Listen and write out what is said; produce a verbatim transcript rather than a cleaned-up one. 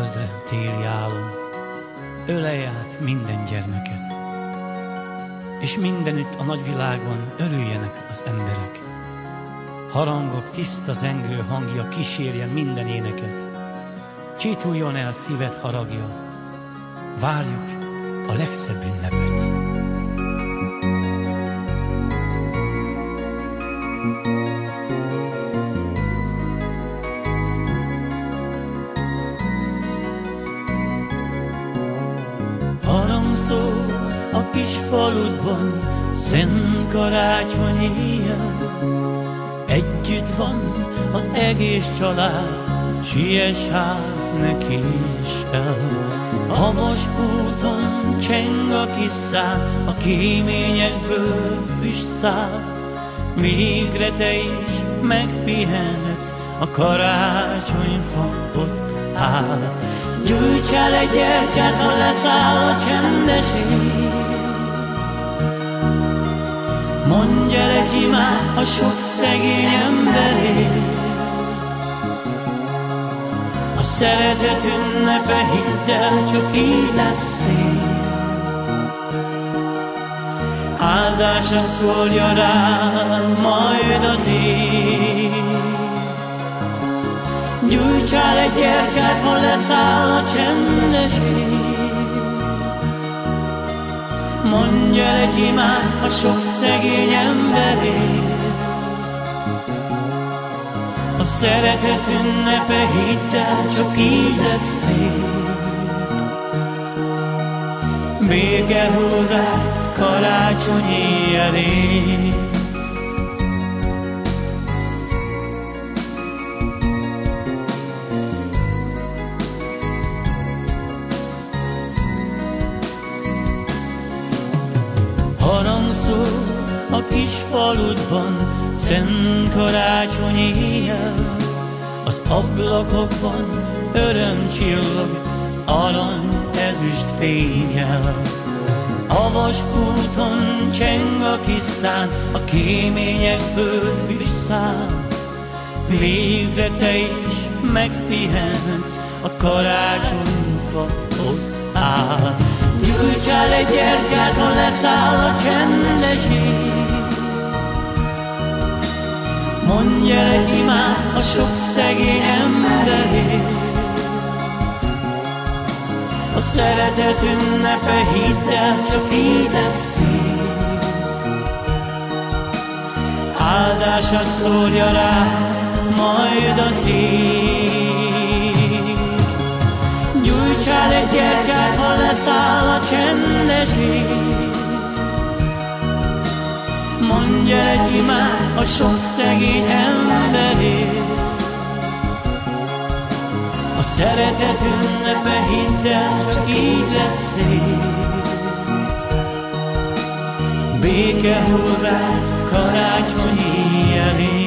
földre téli álom, ölelj át minden gyermeket, és mindenütt a nagyvilágon örüljenek az emberek. Harangok tiszta zengő hangja kísérje minden éneket, csituljon el szíved haragja, várjuk a legszebb ünnepet. Harangszól a kis faludban, szent karácsony éjjel, együtt van az egész család, siess hát, ne késd el. A vasúton cseng a kis szál, a kéményekből füst száll, végre te is megpihenhetsz, a karácsonyfa ott áll. Gyújts el egy gyertyát, ha leszáll a csendes ég, mondj el egy imát a sok szegény emberért. A szeretet ünnepe, hidd el, csak így lesz szép, áldásra szólja rád majd az ég. Gyújtsál egy gyertyát, ha leszáll a csendes ég, mondj el egy imát a sok szegény emberért. A szeretet ünnepe, hidd el, csak így lesz szép, béke hurrát karácsony éjjelén. Harangszól a kis faludban, szent karácsony éjjel, az ablakokban öröm csillog, arany ezüst fénnyel. A vasúton cseng a kis szán, a kéményekből füst száll, végre te is megpihensz, a karácsonyfa ott áll. Gyújtsál egy gyertyát, ha leszáll a csendes ég, mondj el egy imát a sok szegény emberért. A szeretet ünnepe, hidd el, csak így lesz szép, áldásra szórja rá majd az ég. Gyújtsál egy gyertyát, ha leszáll a csendes ég, mondj el egy imát a sok szegény emberért. A szeretet ünnepe, hidd el, csak így lesz szép, béke hurrát karácsony éjjelén.